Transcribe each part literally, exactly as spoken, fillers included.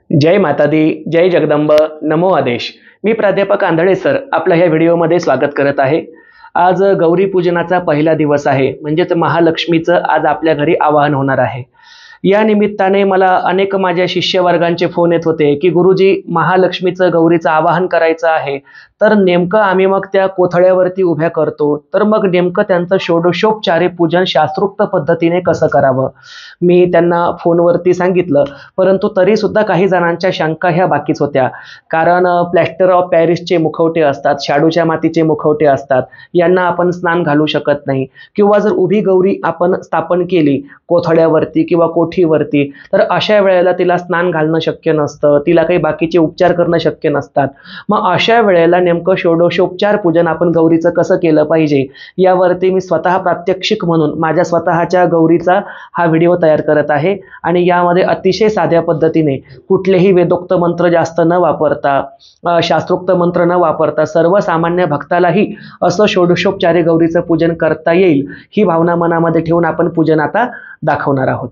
जय माता दी, जय जगदंब, नमो आदेश. मी प्राध्यापक आंधळे सर आपल्या ह्या व्हिडिओमध्ये स्वागत करत आहे. आज गौरी पूजनाचा पहिला दिवस आहे, म्हणजेच महालक्ष्मीचं आज आपल्या घरी आवाहन होणार आहे. या निमित्ताने मला अनेक माझ्या शिष्यवर्गांचे फोन येत होते की गुरुजी, महालक्ष्मीचं गौरीचं आवाहन करायचं आहे, तर नेमकं आम्ही मग त्या कोथळ्यावरती उभ्या करतो, तर मग नेमकं त्यांचं षोडशोपचारे पूजन शास्त्रोक्त पद्धतीने कसं करावं. मी त्यांना फोनवरती सांगितलं, परंतु तरीसुद्धा काही जणांच्या शंका ह्या बाकीच होत्या. कारण प्लॅस्टर ऑफ पॅरिसचे मुखवटे असतात, शाडूच्या मातीचे मुखवटे असतात, यांना आपण स्नान घालू शकत नाही. किंवा जर उभी गौरी आपण स्थापन केली कोथळ्यावरती किंवा कोठीवरती, तर अशा वेळेला तिला स्नान घालणं शक्य नसतं, तिला काही बाकीचे उपचार करणं शक्य नसतात. मग अशा वेळेला नेमकं षोडशोपचार पूजन आपण गौरीचं कसं केलं पाहिजे, यावरती मी स्वतः प्रात्यक्षिक म्हणून माझ्या स्वतःच्या गौरीचा हा व्हिडिओ तयार करत आहे. आणि यामध्ये अतिशय साध्या पद्धतीने कुठलेही वेदोक्त मंत्र जास्त न वापरता, शास्त्रोक्त मंत्र न वापरता, सर्वसामान्य भक्तालाही असं षोडशोपचारे गौरीचं पूजन करता येईल, ही भावना मनामध्ये ठेवून आपण पूजन आता दाखवणार आहोत.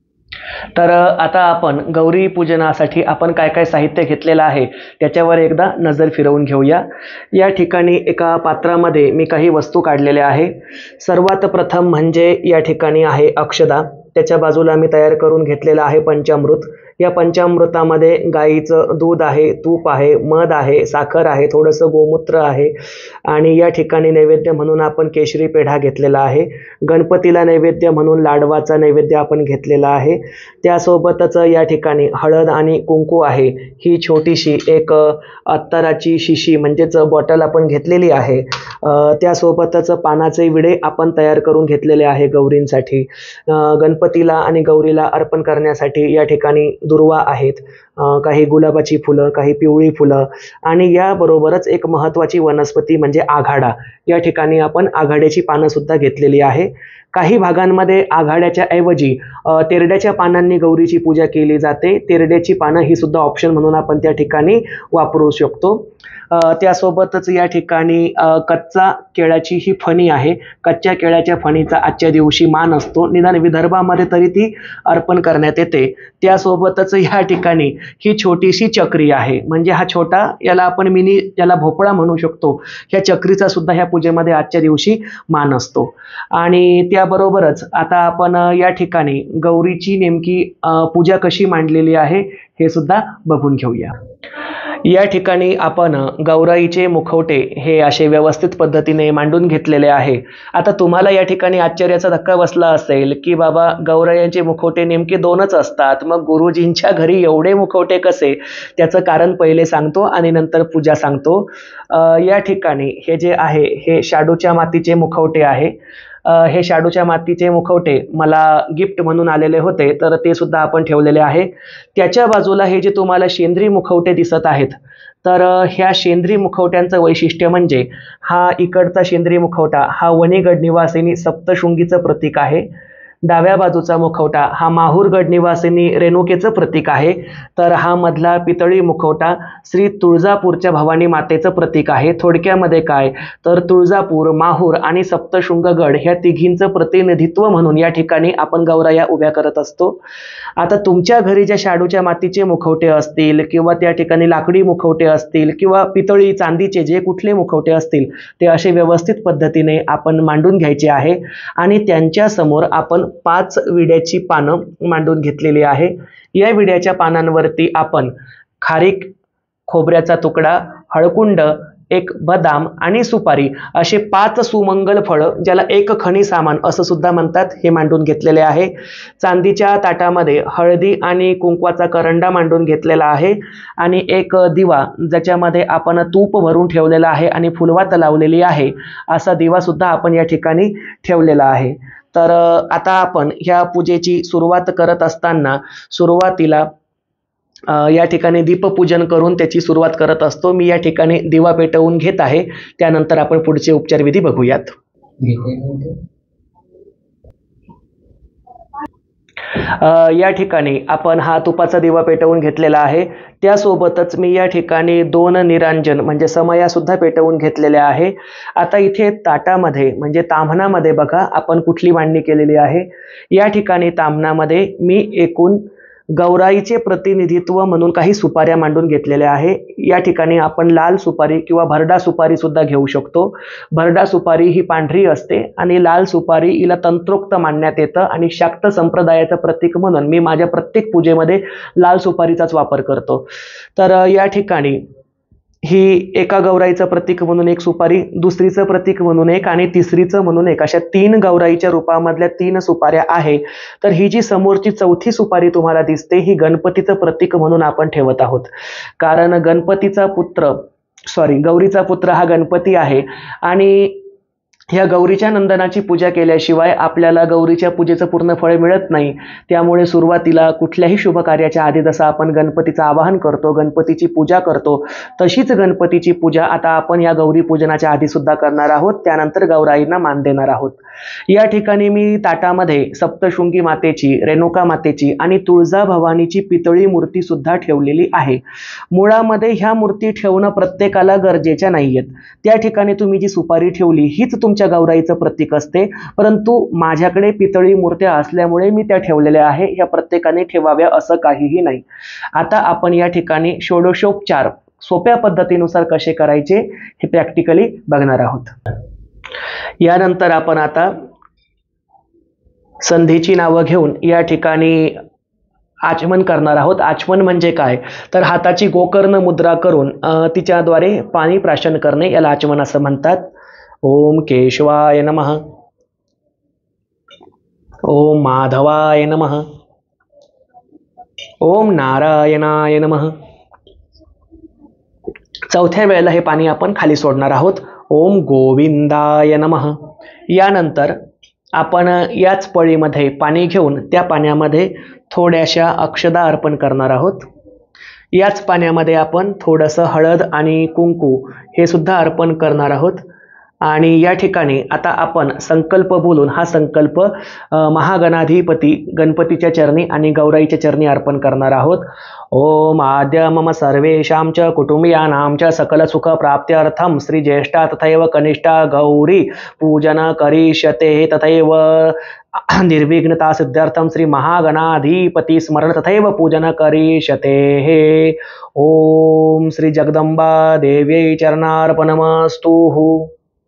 तर आता आपण गौरी पूजनासाठी आपण काय काय साहित्य घेतलेलं आहे त्याच्यावर एकदा नजर फिरवून घेऊया. या ठिकाणी एका पात्रामध्ये मी काही वस्तू काढलेल्या आहे. सर्वात प्रथम म्हणजे या ठिकाणी आहे अक्षदा. त्याच्या बाजूला मी तयार करून घेतलेलं आहे पंचामृत. या पंचामृतामध्ये गाईचं दूध आहे, तूप आहे, मध आहे, साखर आहे, थोडंसं गोमूत्र आहे. आणि या ठिकाणी नैवेद्य म्हणून आपण केशरी पेढा घेतलेला आहे. गणपतीला नैवेद्य म्हणून लाडवाचा नैवेद्य आपण घेतलेला आहे. त्यासोबतच या ठिकाणी हळद आणि कुंकू आहे. ही छोटीशी एक अत्तराची शिशी म्हणजेच बॉटल आपण घेतलेली आहे. त्यासोबतच पानाचे विडे आपण तयार करून घेतलेले आहे गौरींसाठी. गणपतीला आणि गौरीला अर्पण करण्यासाठी या ठिकाणी दुर्वा आहेत, काही गुलाबाची फुलं, काही पिवळी फुलं, आणि याबरोबरच एक महत्त्वाची वनस्पती म्हणजे आघाडा. या ठिकाणी आपण आघाड्याची पानं सुद्धा घेतलेली आहे. काही भागांमध्ये आघाड्याच्या ऐवजी तेरड्याच्या पानांनी गौरीची पूजा केली जाते. तेरड्याची पानं ही सुद्धा ऑप्शन म्हणून आपण त्या ठिकाणी वापरू शकतो. त्यासोबतच या ठिकाणी कच्चा केळाची ही फणी आहे. कच्च्या केळ्याच्या फणीचा आजच्या दिवशी मान असतो, निदान विदर्भामध्ये तरी ती अर्पण करण्यात येते. त्यासोबतच या ठिकाणी ही छोटीशी चक्री आहे, म्हणजे हा छोटा, याला आपण मिनी, याला भोपळा म्हणू शकतो, ह्या चक्रीचा सुद्धा ह्या पूजेमध्ये आजच्या दिवशी मान असतो. आणि त्याबरोबरच आता आपण या ठिकाणी गौरीची नेमकी पूजा कशी मांडलेली आहे हे सुद्धा बघून घेऊया. या ठिकाणी आपण गौराईचे मुखवटे हे असे व्यवस्थित पद्धतीने मांडून घेतलेले आहे. आता तुम्हाला या ठिकाणी आश्चर्याचा धक्का बसला असेल की बाबा, गौरायांचे मुखवटे नेमके दोनच असतात, मग गुरुजींच्या घरी एवढे मुखवटे कसे? त्याचं कारण पहिले सांगतो आणि नंतर पूजा सांगतो. या ठिकाणी हे जे आहे हे शाडूच्या मातीचे मुखवटे आहे. हे शाडूच्या मातीचे मुखवटे मला गिफ्ट म्हणून आलेले होते, तर ते सुद्धा आपण ठेवलेले आहे. त्याच्या बाजूला हे जे तुम्हाला शेंद्री मुखवटे दिसत आहेत, तर ह्या शेंद्री मुखवट्यांचं वैशिष्ट्य म्हणजे हा इकडचा शेंद्री मुखवटा हा वणीगड निवासिनी सप्तशृंगीचं प्रतीक आहे. डाव्या बाजूचा मुखवटा हा माहूरगड निवासिनी रेणुकेचं प्रतीक आहे. तर हा मधला पितळी मुखवटा श्री तुळजापूरच्या भवानी मातेचं प्रतीक आहे. थोडक्यामध्ये काय, तर तुळजापूर, माहूर आणि सप्तशृंगगड ह्या तिघींचं प्रतिनिधित्व म्हणून या ठिकाणी आपण गौराया उभ्या करत असतो. आता तुमच्या घरी ज्या शाडूच्या मातीचे मुखवटे असतील किंवा त्या ठिकाणी लाकडी मुखवटे असतील किंवा पितळी, चांदीचे जे कुठले मुखवटे असतील, ते असे व्यवस्थित पद्धतीने आपण मांडून घ्यायचे आहे. आणि त्यांच्या समोर आपण पाच विड्याची पानं मांडून घेतलेली आहे. या विड्याच्या पानांवरती आपण खारीक, खोबऱ्याचा तुकडा, हळकुंड, एक बदाम आणि सुपारी असे पाच सुमंगल फळं, ज्याला एक खणी सामान असं सुद्धा म्हणतात, हे मांडून घेतलेले आहे. चांदीच्या ताटामध्ये हळदी आणि कुंकवाचा करंडा मांडून घेतलेला आहे. आणि एक दिवा ज्याच्यामध्ये आपण तूप भरून ठेवलेला आहे आणि फुलवात लावलेली आहे, असा दिवा सुद्धा आपण या ठिकाणी ठेवलेला आहे. तर आता आपण ह्या पूजेची सुरुवात करत असताना सुरुवातीला या ठिकाणी दीपपूजन करून त्याची सुरुवात करत असतो. मी या ठिकाणी दिवा पेटवून घेत आहे, त्यानंतर आपण पुढचे उपचारविधी बघूयात. या ठिकाणी आपण हा तुपाचा दिवा पेटवून घेतलेला आहे. त्यासोबतच मी या ठिकाणी दोन निरांजन म्हणजे समया सुद्धा पेटवून घेतलेल्या आहे. आता इथे ताटामध्ये म्हणजे ताम्हणामध्ये बघा आपण कुठली मांडणी केलेली आहे. या ठिकाणी ताम्हणामध्ये मी एकूण गौराईचे प्रतिनिधित्व म्हणून काही सुपाऱ्या मांडून घेतलेल्या आहे। या ठिकाणी आपण लाल सुपारी किंवा भरडा सुपारी सुद्धा घेऊ शकतो। भरडा सुपारी ही पांढरी असते आणि लाल सुपारी हिला तंत्रोक्त मानण्यात येतं आणि शाक्त संप्रदायाचं प्रतीक म्हणून मी माझ्या प्रत्येक पूजेमध्ये लाल सुपारीचाच वापर करतो। तर या ठिकाणी ही एका गौराईचं प्रतीक म्हणून एक सुपारी, दुसरीचं प्रतीक म्हणून एक आणि तिसरीचं म्हणून एक, अशा तीन गौराईच्या रूपामधल्या तीन सुपाऱ्या आहे। तर ही जी समोरची चौथी सुपारी तुम्हाला दिसते ही गणपतीचं प्रतीक म्हणून आपण ठेवत आहोत, कारण गणपतीचा पुत्र सॉरी गौरीचा पुत्र हा गणपती आहे आणि या गौरीच्या नंदनाची पूजा केल्याशिवाय आपल्याला गौरीच्या पूजेचं पूर्ण फळ मिळत नाही। त्यामुळे सुरुवातीला कुठल्याही शुभ कार्याच्या आधी जसं आपण गणपतीचं आवाहन करतो, गणपतीची पूजा करतो, तशीच गणपतीची पूजा आता आपण या गौरी पूजनाच्या आधी सुद्धा करणार आहोत। त्यानंतर गौराईंना मान देणार आहोत। या ठिकाणी मी ताटामध्ये सप्तशृंगी मातेची, रेणुका मातेची आणि तुळजा भवानीची पितळी मूर्ती सुद्धा ठेवलेली आहे। मुळामध्ये ह्या मूर्ती ठेवणं प्रत्येकाला गरजेच्या नाहीयेत। त्या ठिकाणी तुम्ही जी सुपारी ठेवली हीच तुमच्या गौराईचं प्रतीक असते, परंतु माझ्याकडे पितळी मूर्त्या असल्यामुळे मी त्या ठेवलेल्या आहे। ह्या प्रत्येकाने ठेवाव्या असं काहीही नाही। आता आपण या ठिकाणी षोडशोपचार सोप्या पद्धतीनुसार कसे करायचे हे प्रॅक्टिकली बघणार आहोत। यानंतर आपण आता संधीची नावं घेऊन या ठिकाणी आचमन करणार आहोत। आचमन म्हणजे काय, तर हाताची गोकर्ण मुद्रा करून तिच्याद्वारे पाणी प्राशन करणे याला आचमन असं म्हणतात। ओम केशवाय नमः, ओम माधवाय नमः, ओम नारायणाय नमः। चौथ्या वेळेला हे पाणी आपण खाली सोडणार आहोत। ओम गोविंदाय नमः। यानंतर आपण याच पळीमध्ये पाणी घेऊन त्या पाण्यामध्ये थोड्याशा अक्षदा अर्पण करणार आहोत। याच पाण्यामध्ये आपण थोडंसं हळद आणि कुंकू हे सुद्धा अर्पण करणार आहोत। आणि या ठिकाणी आता आपण संकल्प बोलून हा संकल्प महागणाधिपती गणपतीच्या चरणी आणि गौराईच्या चरणी अर्पण करणार आहोत। ओम आद्य मम सर्वेषां च कुटुंबियानां च सकल सुख प्राप्त्यर्थं श्री ज्येष्ठा तथैव कनिष्ठा गौरी पूजन करिष्यते, तथैव निर्विघ्नता सिद्ध्यर्थं श्री महागणाधिपती स्मरण तथैव पूजन करिष्यते। ओम श्री जगदंबा देव्यै चरणार्पणमस्तु।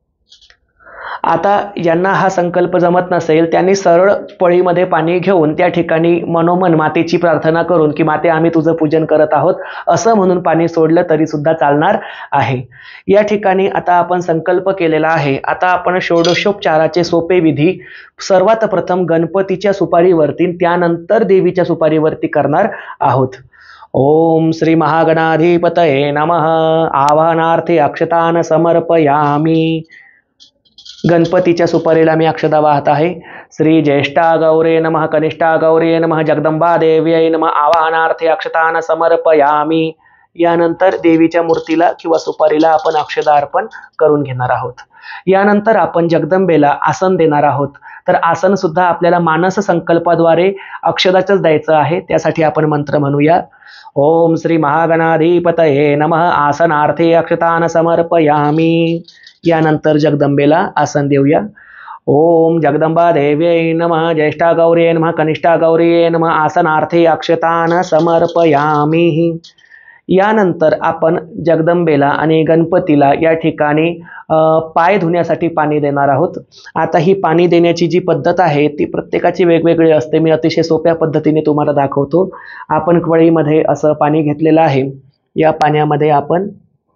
आता यांना हा संकल्प जमत नसेल त्यांनी सरळ पळीमध्ये पाणी घेऊन त्या ठिकाणी मनोमन मातेची प्रार्थना करून की माते आम्ही तुझं पूजन करत आहोत असं म्हणून पाणी सोडलं तरी सुद्धा चालणार आहे। या ठिकाणी आता आपण संकल्प केलेला आहे। आता आपण षोडशोपचाराचे सोपे विधी सर्वात प्रथम गणपतीच्या सुपारीवरती त्यानंतर देवीच्या सुपारीवरती करणार आहोत। ओम श्री महागणाधिपतये नमः। आवाहनार्थे अक्षतान समर्पयामि। गणपतीच्या सुपारीला मी अक्षता वाहत आहे। श्री ज्येष्ठा गौरे नमः, कनिष्ठा गौरे नमः, जगदंबा देव्यै नमः। आवाहनार्थे अक्षतान समर्पयामि। यानंतर देवीच्या मूर्तीला किंवा सुपारीला आपण अक्षता अर्पण करून घेणार आहोत। यानंतर आपण जगदंबेला आसन देणार आहोत। तर आसन सुद्धा आपल्याला मानस संकल्पाद्वारे अक्षताच द्यायचं आहे। त्यासाठी आपण मंत्र म्हणूया। ओम श्री महागणाधिपतये नमः। आसनार्थे अक्षतान समर्पयामि। यानंतर जगदंबेला आसन देऊया। ओम जगदंबा देव्यै नमः, ज्येष्ठा गौरी नमः, कनिष्ठा गौरी नमः। आसनार्थे अक्षतान समर्पयामि। यानंतर आपण जगदंबेला आणि गणपतीला या ठिकाणी पाय धुण्यासाठी पाणी देणार आहोत। आता ही पाणी देण्याची जी पद्धत आहे ती प्रत्येकाची वेगवेगळी असते। मी अतिशय सोप्या पद्धतीने तुम्हाला दाखवतो। आपण कढईमध्ये असं पाणी घेतलेलं आहे। या पाण्यामध्ये आपण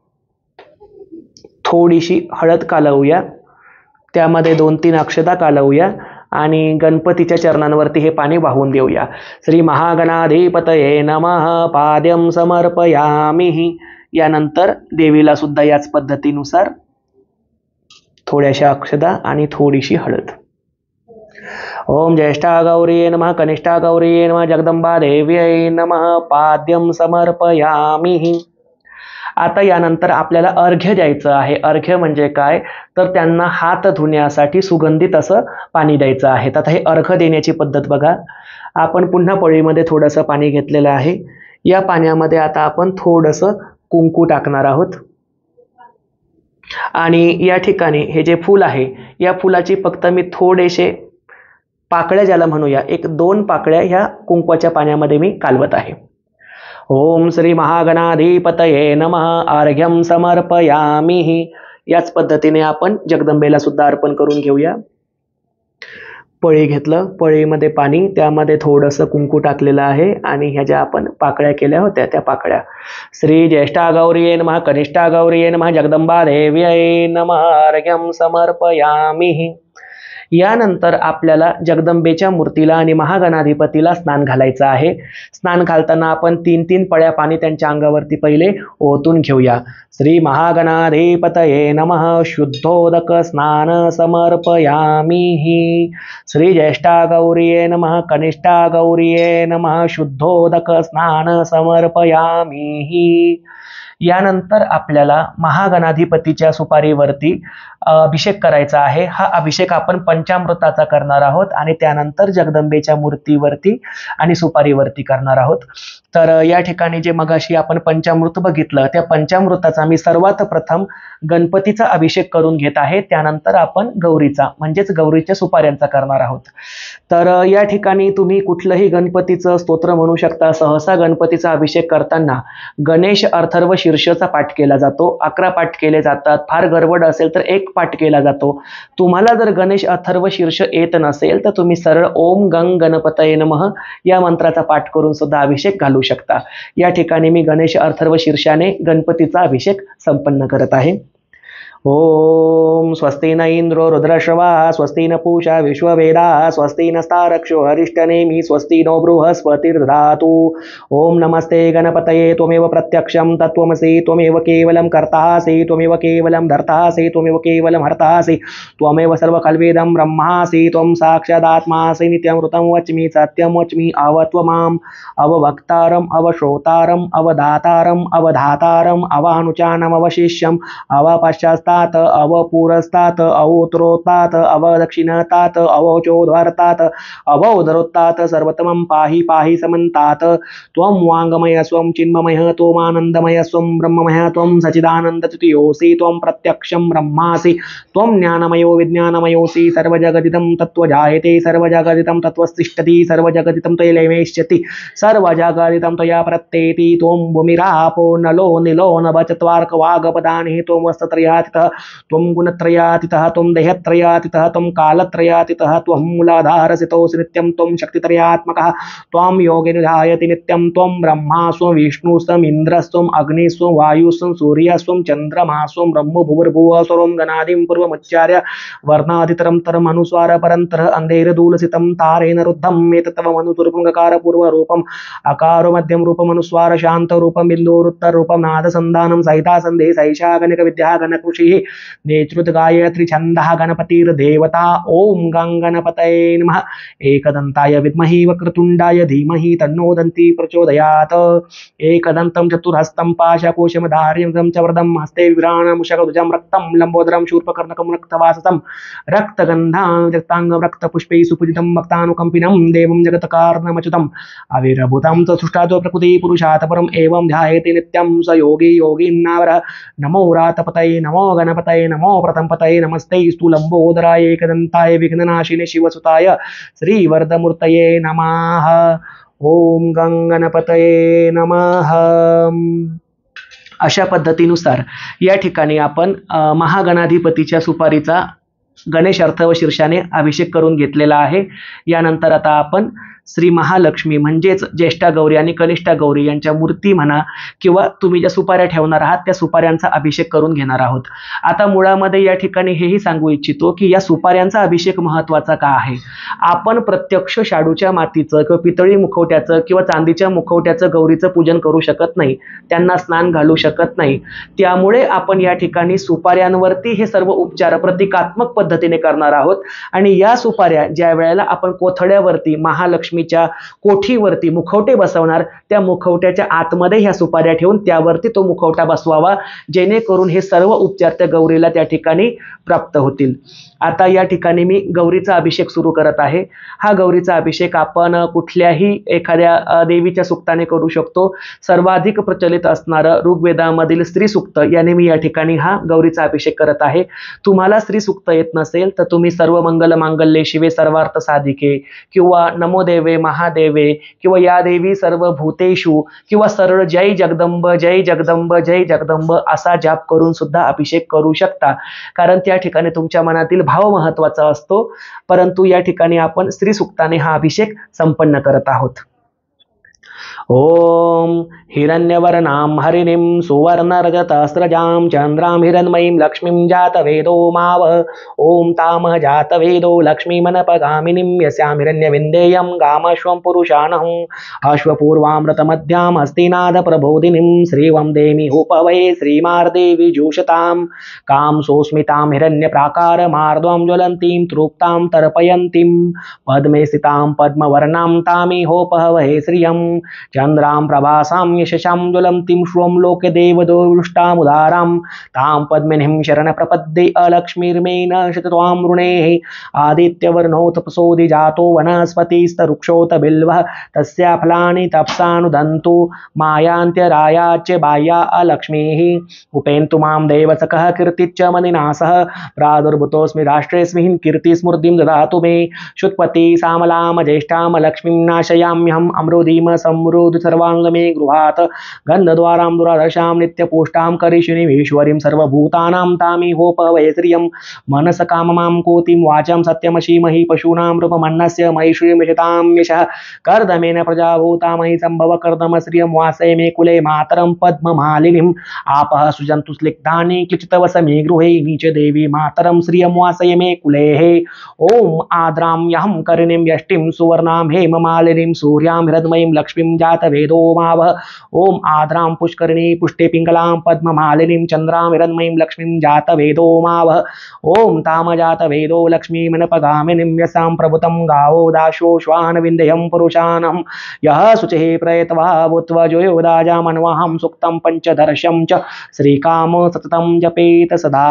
थोडीशी हळद कालवूया, त्यामध्ये दोन तीन अक्षता कालवूया आणि गणपतीच्या चरणांवरती हे पाणी वाहून देऊया। श्री महागणाधिपतये नमः, पाद्यं समर्पयामि। यानंतर देवीला सुद्धा याच पद्धतीनुसार थोड्याशा अक्षता आणि थोडीशी हळद। ओम ज्येष्ठा गौरी नमः, कनिष्ठा गौरी नमः, जगदंबा देव्यै नमः। पाद्यं समर्पयामि। आता यानंतर आपल्याला अर्घ्य द्यायचं आहे। अर्घ्य म्हणजे काय, तर त्यांना हात धुण्यासाठी सुगंधित असं पाणी द्यायचं आहे। आता हे अर्घ्य देण्याची पद्धत बघा। आपण पुन्हा पळीमध्ये थोडंसं पाणी घेतलेलं आहे। या पाण्यामध्ये आता आपण थोडंसं कुंकू टाकणार आहोत आणि या ठिकाणी हे जे फूल आहे या फुलाची फक्त मी थोडेसे पाकळ्या ज्याला म्हणूया, एक दोन पाकळ्या ह्या कुंकवाच्या पाण्यामध्ये मी कालवत आहे. ओम श्री महागणाधिपतये नमः. अर्घ्यम समर्पयामी. याच पद्धतीने आपण जगदंबेला सुद्धा अर्पण करून घेऊया. पळी घेतलं, पळीमध्ये पाणी, त्यामध्ये थोडंसं कुंकू टाकलेलं आहे आणि ह्या ज्या आपण पाकळ्या केल्या होत्या त्या पाकळ्या. श्री ज्येष्ठा गौरीये नमः, कनिष्ठा गौरीये नमः, जगदंबा देव्यै नमः. अर्घ्यम समर्पयामी. यानंतर आपल्याला जगदंबेच्या मूर्तीला आणि महागणाधिपतीला स्नान घालायचं आहे. स्नान घालताना आपण तीन तीन पळ्या पाणी त्यांच्या अंगावरती पहिले ओतून घेऊया. श्री महागणाधिपतये नमः. शुद्धोदक स्नान समर्पयामी. श्री ज्येष्ठा गौरीये नमः, कनिष्ठा गौरीये नमः. शुद्धोदक स्नान समर्पयामी. यानंतर आपल्याला महागणाधिपतीच्या सुपारीवरती अभिषेक करायचा आहे. हा अभिषेक आपण पंचामृताचा करणार आहोत आणि त्यानंतर जगदंबेच्या मूर्तीवरती आणि सुपारीवरती करणार आहोत. तर या ठिकाणी जे मगाशी आपण पंचामृत बघितलं, त्या पंचामृताचा मी सर्वात प्रथम गणपतीचा अभिषेक करून घेत आहे. त्यानंतर आपण गौरीचा म्हणजेच गौरीच्या सुपाऱ्यांचा करणार आहोत. तर या ठिकाणी तुम्ही कुठलंही गणपतीचं स्तोत्र म्हणू शकता. सहसा गणपतीचा अभिषेक करताना गणेश अथर्व शीर्षचा पाठ केला जातो. अकरा पाठ केले जातात. फार गडबड असेल तर एक पाठ केला जातो. तुम्हाला जर गणेश अथर्व शीर्ष येत नसेल तर तुम्ही सरळ ओम गंग गणपतये नमः या मंत्राचा पाठ करून सुद्धा अभिषेक घालू शकता. या ठिकाणी मी गणेश अथर्व शीर्षाने गणपतीचा अभिषेक संपन्न करत आहे. ओम स्वस्ति न इंद्रो रुद्रश्रवा स्वस्ति न पूषा विश्ववेदा स्वस्ति नस्तारक्षो हरिष्ठनेमि स्वस्ति नो बृहस्पतिर्दधातु. ओम नमस्ते गणपतये त्वमेव प्रत्यक्षं तत्त्वमसि त्वमेव केवलं कर्तासि त्वमेव केवलं धर्तासि त्वमेव केवलं हर्तासि त्वमेव सर्वकल्वेदं ब्रह्मासि त्वं साक्षादात्मासि नित्यमृतं वच्मि सत्यं वच्मि अवत्वमाम् अववक्तारम् अवश्रोतारम् अवदातारम् अवधातारम् अवानुचानम् अवशिष्यम् अवपश्चात् अवपुरस्तात अवोत्रोत्तात अवदक्षिणतात अवचोद्वारतात अवोदरोत्तात सर्वतमं पाहि पाहि समन्तात. त्वं वाङ्मय स्वं चिन्ममय त्वं आनन्दमय स्वं ब्रह्ममय त्वं सच्चिदानन्द तृतीयोऽसि त्वं प्रत्यक्षं ब्रह्मासि त्वं ज्ञानमयो विज्ञानमयोऽसि सर्वजगदिदं तत्त्वजायते सर्वजगदिदं तत्त्वस्तिष्ठति सर्वजगदिदं तैलमेष्यति सर्वजगदिदं त्वया प्रत्येति. त्वं भूमिरापो नलो निलो नभचत्वार्क वागपदानि त्वं वस्तत्रयाति त्वं गुणत्रयातीतः त्वं देहत्रयातीतः त्वं कालत्रयातीतः त्वं मूलाधारसितोऽसि नित्यं त्वं शक्तित्रयात्मकः त्वं योगिनिधायति नित्यं. त्वं ब्रह्मास्वं विष्णुस्त्वम् इन्द्रस्त्वम् अग्निस्त्वं वायुस्त्वं सूर्यस्त्वं चन्द्रमास्त्वं ब्रह्म भुवर्भुवः स्वरं गणादिं पूर्वमुच्चार्य वर्णादितरं तरम् अनुस्वार परन्तरः अन्धैर्दूलसितं तारेण रुद्धम् एतत्त्वमनुरूपं पूर्वरूपम् अकारो मध्यम रूपम् अनुस्वार शान्तरूपं बिन्दुरुत्तररूपं नादसन्धानं सहिता सन्धे सैषा गणक विद्या गणकृषिः नेतृत गायत्री छन्दः गणपतिर्देवता. ओम गं गणपतये नमः. एकदन्ताय विद्महे वक्रतुण्डाय धीमहि तन्नो दन्ती प्रचोदयात्. एकदन्तं चतुर्हस्तं पाशकोशमधार्यं च वरदं हस्ते विभ्राणमुषकध्वजं रक्तं लम्बोदरं शूर्पकर्णकं रक्तवाससं रक्तगन्धां रक्ताङ्गं रक्तपुष्पैः सुपूजितं भक्तानुकम्पिनं देवं जगत्कारणमच्युतम् अविरभूतं च सृष्टादो प्रकृति पुरुषात् परम् एवं ध्यायते नित्यं स योगी योगिन्नावरः. नमो रातपतये नमो गणपतये नमो प्रथमपतये नमस्ते स्थूलंबोदराय एकदंताय विघ्ननाशिने शिवसुताय श्रीवरदमूर्तये नमः. ओम गं गणपतये नमः. अशा पद्धतीनुसार या ठिकाणी आपण महागणाधिपतीच्या सुपारीचा गणेश अथर्व शीर्षाने अभिषेक करून घेतलेला आहे. यानंतर आता आपण श्री महालक्ष्मी म्हणजेच ज्येष्ठा गौरी आणि कनिष्ठा गौरी यांच्या मूर्ती म्हणा किंवा तुम्ही ज्या सुपाऱ्या ठेवणार आहात त्या सुपाऱ्यांचा अभिषेक करून घेणार आहोत. आता मुळामध्ये या ठिकाणी हेही सांगू इच्छितो की या सुपाऱ्यांचा अभिषेक महत्त्वाचा का आहे. आपण प्रत्यक्ष शाडूच्या मातीचं किंवा पितळी मुखवट्याचं किंवा चांदीच्या मुखवट्याचं गौरीचं पूजन करू शकत नाही, त्यांना स्नान घालू शकत नाही. त्यामुळे आपण या ठिकाणी सुपाऱ्यांवरती हे सर्व उपचार प्रतिकात्मक पद्धतीने करणार आहोत. आणि या सुपाऱ्या ज्या वेळेला आपण कोथळ्यावरती महालक्ष्मी महालक्ष्मीच्या कोठीवरती मुखवटे बसवणार, त्या मुखवट्याच्या आतमध्ये ह्या सुपाऱ्या ठेवून त्यावरती तो मुखवटा बसवावा, जेणेकरून हे सर्व उपचार त्या गौरीला त्या ठिकाणी प्राप्त होतील. आता या ठिकाणी मी गौरीचा अभिषेक सुरू करत आहे. हा गौरीचा अभिषेक आपण कुठल्याही एखाद्या देवीच्या सुक्ताने करू शकतो. सर्वाधिक प्रचलित असणारं ऋग्वेदामधील स्त्री सुक्त याने मी या ठिकाणी हा गौरीचा अभिषेक करत आहे. तुम्हाला स्त्री सुक्त येत नसेल तर तुम्ही सर्व मंगल मांगल्ये शिवे सर्वार्थ साधिके किंवा नमो देवे महादेवे किंवा या देवी सर्व भूतेषु किंवा सरळ जय जगदंब जय जगदंब जय जगदंब असा जाप करून सुद्धा अभिषेक करू शकता, कारण त्या ठिकाणी तुमच्या मनातील भाव महत्वाचा असतो. परंतु या ठिकाणी आपण स्त्री सुक्ताने हा अभिषेक संपन्न करत आहोत. ओम हिरण्यवर्णां हरिणीं सुवर्णरजतस्रजां चंद्रां हिरण्मयीं लक्ष्मीं जातवेदो माव. ओम ताम जातवेदो लक्ष्मीमनपगामिनीं यस्यां हिरण्यविन्देयं गामश्वं पुरुषाणं अश्वपूर्वामृतमध्यां हस्तिनादप्रबोधिनीं श्रीवं देवी उपवये श्रीमार्देवी जुषतां कां सोस्मितां हिरण्यप्राकारमार्द्वं ज्वलन्तीं तृप्तां तर्पयन्तीं पद्मे स्थितां पद्मवर्णां तामी होपहवये श्रियं चंद्रां प्रभासां यशसां ज्वलन्तीं श्रुवं लोके देवदोष्टामुदारां तां पद्मिनीं शरण प्रपद्ये अलक्ष्मीर्मेन शतत्वां ऋणे. आदित्यवर्णो तपसोदि जातो वनस्पतिस्तरुक्षोत बिल्वः तस्या फलानि तपसानुदन्तु मायान्त्यरायाच्च बाह्या अलक्ष्मीः. उपेन्तु मां देवसखः कीर्तिच्च मनिनासः प्रादुर्भूतोऽस्मि राष्ट्रेऽस्मिन् कीर्तिस्मृतिं ददातु मे. शुत्पति सामलां ज्येष्ठां लक्ष्मीं नाशयाम्यहम् अमृदीम समृद्ध सर्वांगमे गृहात् गन्धद्वारां दुरादर्शां नित्यपुष्टां करिष्यिणीमीश्वरीं सर्वभूतानां तामी होपवये श्रियं. मनस काममां कोतिं वाचं सत्यमशीमहि पशूनां रूपमन्नस्य मयि श्रीमिषतां यशः. कर्दमेन प्रजाभूता मयि सम्भव कर्दम श्रियं वासये मे कुले मातरं पद्ममालिनीम्. आपः सुजन्तु स्निग्धानि क्लिचितवसमे गृहे नीच देवी मातरं श्रियं वासये मे कुलेः. ओम आद्रां यहं करिणीं यष्टिं सुवर्णां हेममालिनीं सूर्यां हिरण्मयीं लक्ष्मीं जातवेदो मावः. ओम आद्रां पुष्करिणी पुष्टे पिंगलां पद्ममालिनीं चंद्रां हिरण्मयीं लक्ष्मीं जातवेदो मावः. ओम ताम जातवेदो लक्ष्मीमनपगामिनीं यसां प्रभुतं गावो दाशो श्वान विन्ध्यं पुरुषाणं यः शुचिः प्रयतवा भूत्वा जोयोदाजा मनवहं सुक्तं पंचदर्शं च श्रीकामो सततं जपेत सदा.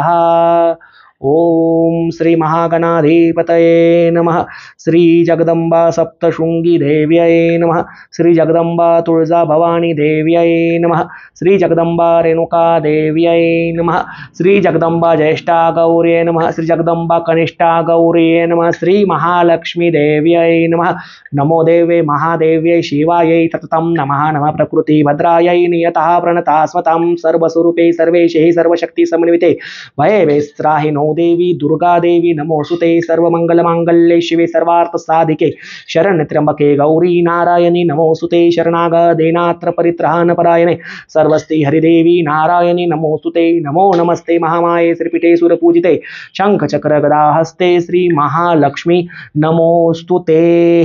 ओम श्री महागणाधिपतये नमः. श्री जगदंबा सप्तशृंगी देव्यै नमः. श्री जगदंबा तुळजा भवानी देव्यै नमः. श्री जगदंबा रेणुका देव्यै नमः. श्री जगदंबा ज्येष्ठा गौर्यै नमः. श्री जगदंबा कनिष्ठा गौर्यै नमः. श्री महालक्ष्मी देव्यै नमः. नमो देवे महादेव्यै शिवायै सततं नमः. नमः प्रकृति भद्रायै नियतः प्रणता स्वतं सर्वस्वरूपे सर्वेशे सर्वशक्ति समन्विते भये वेस्त्राहिनो देवी दुर्गा देवी नमोस्तुते. सर्वमंगल मांगल्ये शिवे सर्वार्थ साधिके शरण त्र्यंबके गौरी नारायणी नमोस्तुते. शरणागते नात्र परित्राण परायणे सर्वस्ति हरिदेवी नारायणी नमोस्तुते. नमो नमस्ते महामाये श्रीपीठे सुरपूजिते शंख चक्र गदा हस्ते श्री महालक्ष्मी नमोस्तुते.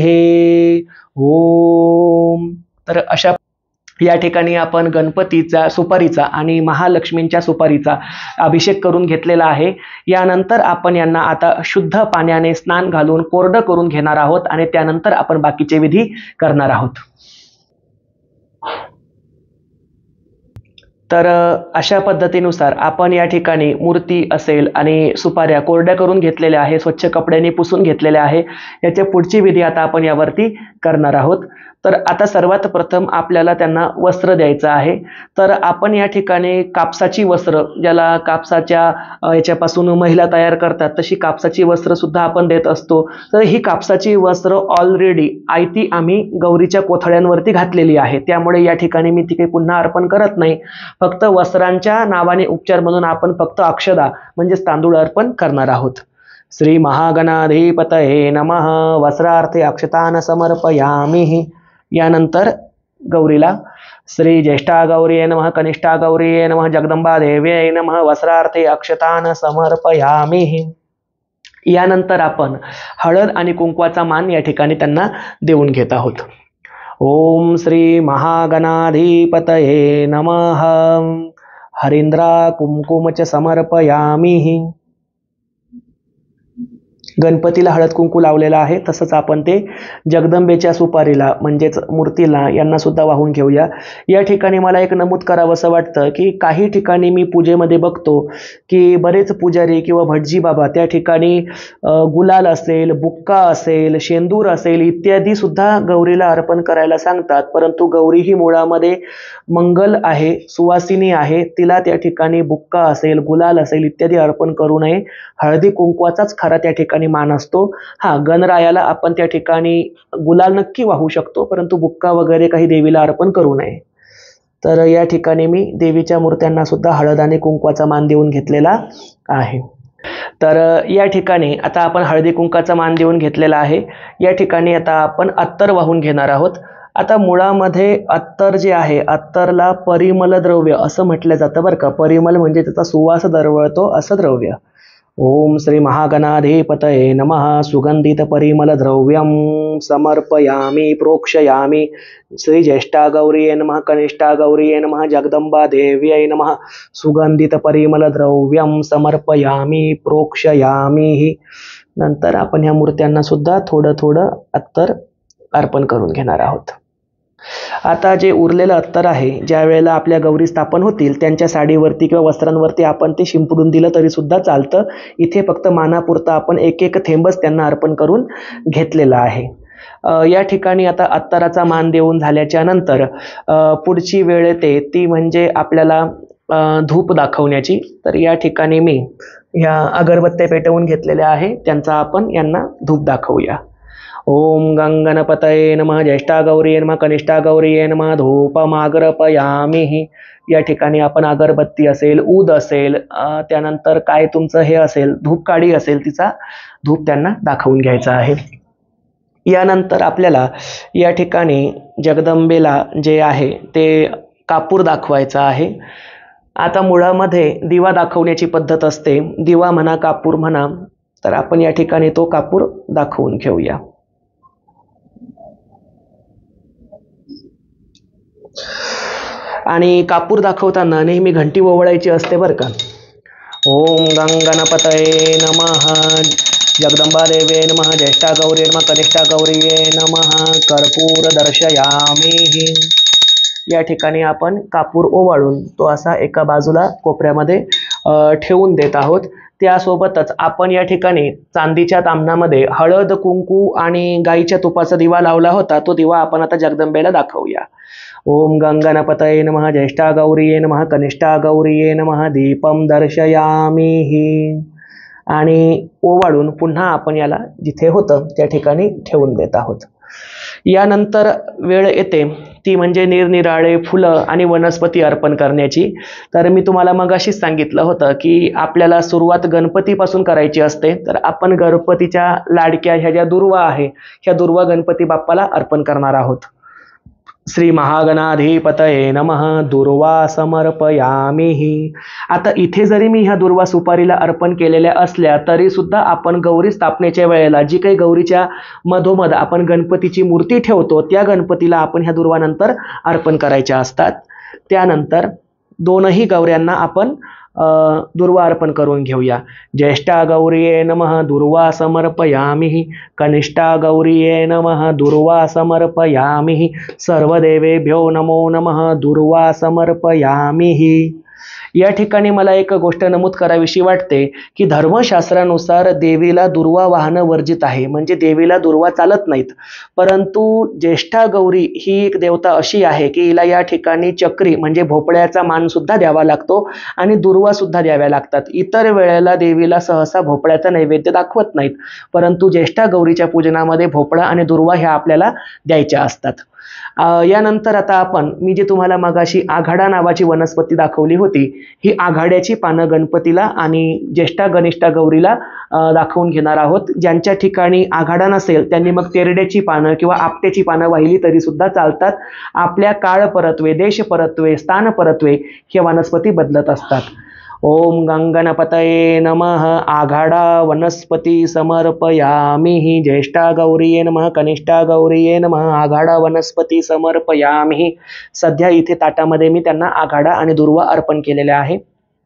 ओम. तर अशा या ठिकाणी आपण गणपतीचा सुपारीचा आणि महालक्ष्मींच्या सुपारीचा अभिषेक करून घेतलेला आहे. यानंतर आपण यांना आता शुद्ध पाण्याने स्नान घालून कोरडं करून घेणार आहोत आणि त्यानंतर आपण बाकीचे विधी करणार आहोत. तर अशा पद्धतीनुसार आपण या ठिकाणी मूर्ती असेल आणि सुपाऱ्या कोरड्या करून घेतलेल्या आहे, स्वच्छ कपड्याने पुसून घेतलेल्या आहे. याच्या पुढची विधी आता आपण यावरती करणार आहोत. तर आता सर्वात प्रथम आपल्याला त्यांना वस्त्र द्यायचं आहे. तर आपण या ठिकाणी कापसाची वस्त्र, ज्याला कापसाच्या याच्यापासून महिला तयार करतात तशी कापसाची वस्त्र सुद्धा आपण देत असतो. तर ही कापसाची वस्त्र ऑलरेडी आयती आम्ही गौरीच्या कोथळ्यांवरती घातलेली आहे, त्यामुळे या ठिकाणी मी ती काही पुन्हा अर्पण करत नाही. फक्त वस्त्रांच्या नावाने उपचार म्हणून आपण फक्त अक्षदा म्हणजे तांदूळ अर्पण करणार आहोत. श्री महागणाधिपतये नमः. वस्त्रार्थे अक्षतान समर्पयामि. यानंतर गौरीला श्री ज्येष्ठा गौरीये नमः. कनिष्ठा गौरीये नमः. जगदंबा देव्यै नमः. वस्त्रार्थे अक्षतान समर्पयामि. यानंतर आपण हळद आणि कुंकवाचा मान या ठिकाणी त्यांना देऊन घेत आहोत. ओम श्री महागणाधिपतये नमः. हरिंद्रा कुंकुम च समर्पयामि. गणपतीला हळद कुंकू लावलेला आहे, तसंच आपण ते जगदंबेच्या सुपारीला म्हणजेच मूर्तीला यांना सुद्धा वाहून घेऊया. या ठिकाणी मला एक नमूद करावंसं वाटतं की काही ठिकाणी मी पूजेमध्ये बघतो की बरेच पुजारी किंवा भटजी बाबा त्या ठिकाणी गुलाल असेल, बुक्का असेल, शेंदूर असेल इत्यादी सुद्धा गौरीला अर्पण करायला सांगतात. परंतु गौरी ही मुळामध्ये मंगल आहे, सुवासिनी आहे, तिला त्या ठिकाणी बुक्का असेल, गुलाल असेल इत्यादी अर्पण करू नये. हळदी कुंकवाचाच खरा त्या ठिकाणी मान असतो. हा, गणरायाला आपण त्या ठिकाणी गुलाल नक्की वाहू शकतो, परंतु बुक्का वगैरे काही देवीला अर्पण करू नये. तर या ठिकाणी मी देवीच्या मूर्त्यांना सुद्धा हळद आणि कुंकवाचा मान देऊन घेतलेला आहे. तर या ठिकाणी आता आपण हळदी कुंकाचा मान देऊन घेतलेला आहे. या ठिकाणी आता आपण अत्तर वाहून घेणार आहोत. आता मुळामध्ये अत्तर जे आहे, अत्तरला परिमल द्रव्य असं म्हटलं जातं बरं का. परिमल म्हणजे त्याचा सुवास दरवळतो असं द्रव्य. ओम श्री महागणाधिपतये नमः. सुगंधित परिमल द्रव्यम समर्पयामी प्रोक्षयामी. श्री ज्येष्ठा गौरीये नमः, कनिष्ठा गौरीये नमः, जगदंबा देव्यै नमः. सुगंधित परिमल द्रव्यम समर्पयामी प्रोक्षयामी. नंतर आपण ह्या मूर्त्यांना सुद्धा थोडं थोडं अत्तर अर्पण करून घेणार आहोत. आता जे उरलेलं अत्तर आहे, ज्या वेळेला आपल्या गौरी स्थापन होतील त्यांच्या साडीवरती किंवा वस्त्रांवरती आपण ते शिंपडून दिलं तरी सुद्धा चालतं. इथे फक्त मानापुरता आपण एक एक थेंबच त्यांना अर्पण करून घेतलेला आहे. या ठिकाणी आता अत्तराचा मान देऊन झाल्याच्या नंतर पुढची वेळ येते ती म्हणजे आपल्याला धूप दाखवण्याची. तर या ठिकाणी मी ह्या अगरबत्त्या पेटवून घेतलेल्या आहे, त्यांचा आपण यांना धूप दाखवूया. ओम गंगणपतये नमः. ज्येष्ठा गौरीये नमः, कनिष्ठा गौरीये नमः. धूपमाग्रपयामिहि. या ठिकाणी आपण अगरबत्ती असेल, ऊद असेल, त्यानंतर काय तुमचं हे असेल धूपकाडी असेल, तिचा धूप त्यांना दाखवून घ्यायचा आहे. यानंतर आपल्याला या ठिकाणी जगदंबेला जे आहे ते कापूर दाखवायचा आहे. आता मुळामध्ये दिवा दाखवण्याची पद्धत असते, दिवा म्हणा कापूर म्हणा. तर आपण या ठिकाणी तो कापूर दाखवून घेऊया. आणि कापूर दाखवताना नेहमी घंटी ओवळायची असते बरं का. ओम गंगणपतये नमः. जगदंबा देवे नमः. ज्येष्ठा गौरी नमः, कनिष्ठा गौरीये नमः. कर्पूर दर्शयामी. या ठिकाणी आपण कापूर ओवाळून तो असा एका बाजूला कोपऱ्यामध्ये ठेवून देत आहोत. त्यासोबतच आपण या ठिकाणी चांदीच्या तामणामध्ये हळद कुंकू आणि गाईच्या तुपाचा दिवा लावला होता, तो दिवा आपण आता जगदंबेला दाखवूया. ओम गंगणपतये नमः. ज्येष्ठा गौरीये नमः, कनिष्ठा गौरीये नमः. दीपम दर्शयामी. आणि ओवाळून पुन्हा आपण याला जिथे होतं त्या ठिकाणी ठेवून देत आहोत. यानंतर वेळ येते ती म्हणजे निरनिराळे फुलं आणि वनस्पती अर्पण करण्याची. तर मी तुम्हाला मगाशीच सांगितलं होतं की आपल्याला सुरुवात गणपतीपासून करायची असते. तर आपण गणपतीच्या लाडक्या ह्या ज्या दुर्वा आहे, ह्या दुर्वा गणपती बाप्पाला अर्पण करणार आहोत. श्री महागणाधिपतये नमः. दुर्वा समर्पयामिहि. आता इथे जरी मी ह्या दुर्वा सुपारीला अर्पण केलेल्या असल्या तरी सुद्धा आपण गौरी स्थापनेच्या वेळेला जी काही गौरीच्या मधोमध आपण गणपतीची मूर्ती ठेवतो त्या गणपतीला आपण ह्या दुर्वानंतर अर्पण करायच्या असतात. त्यानंतर दोनही गौऱ्यांना आपण दुर्वा अर्पण करून घेऊया. ज्येष्ठा गौरीये नमः. दुर्वा समर्पयामिहि. कनिष्ठा गौरीये नमः. दुर्वा समर्पयामिहि. सर्वदेवेभ्यो नमो नमः. दुर्वा समर्पयामिहि. या ठिकाणी मला एक गोष्ट नमूद करावीशी वाटते की धर्मशास्त्रानुसार देवीला दुर्वा वाहनं वर्जित आहे, म्हणजे देवीला दुर्वा चालत नाहीत. परंतु ज्येष्ठा गौरी ही एक देवता अशी आहे की हिला या ठिकाणी चक्री म्हणजे भोपळ्याचा मान सुद्धा द्यावा लागतो आणि दुर्वा सुद्धा द्याव्या लागतात. इतर वेळेला देवीला सहसा भोपळ्याचा नैवेद्य दाखवत नाहीत, परंतु ज्येष्ठा गौरीच्या पूजनामध्ये भोपळा आणि दुर्वा ह्या आपल्याला द्यायच्या असतात. यानंतर आता आपण मी जे तुम्हाला मगाशी आघाडा नावाची वनस्पती दाखवली होती, ही आघाड्याची पानं गणपतीला आणि ज्येष्ठा गणेष्ठा गौरीला दाखवून घेणार आहोत. ज्यांच्या ठिकाणी आघाडा नसेल त्यांनी मग तेरड्याची पानं किंवा आपट्याची पानं वाहिली तरी सुद्धा चालतात. आपल्या काळ परत्वे, देश परत्वे, स्थान परत्वे हे वनस्पती बदलत असतात. ओम गंगणपतये नमः. आघाडा वनस्पती समर्पयामिहि. ज्येष्ठा गौरीये नमः, कनिष्ठा गौरीये नमः. आघाडा वनस्पती समर्पयामिहि. सध्या इथे ताटामध्ये मी त्यांना आघाडा आणि दुर्वा अर्पण केलेल्या आहे.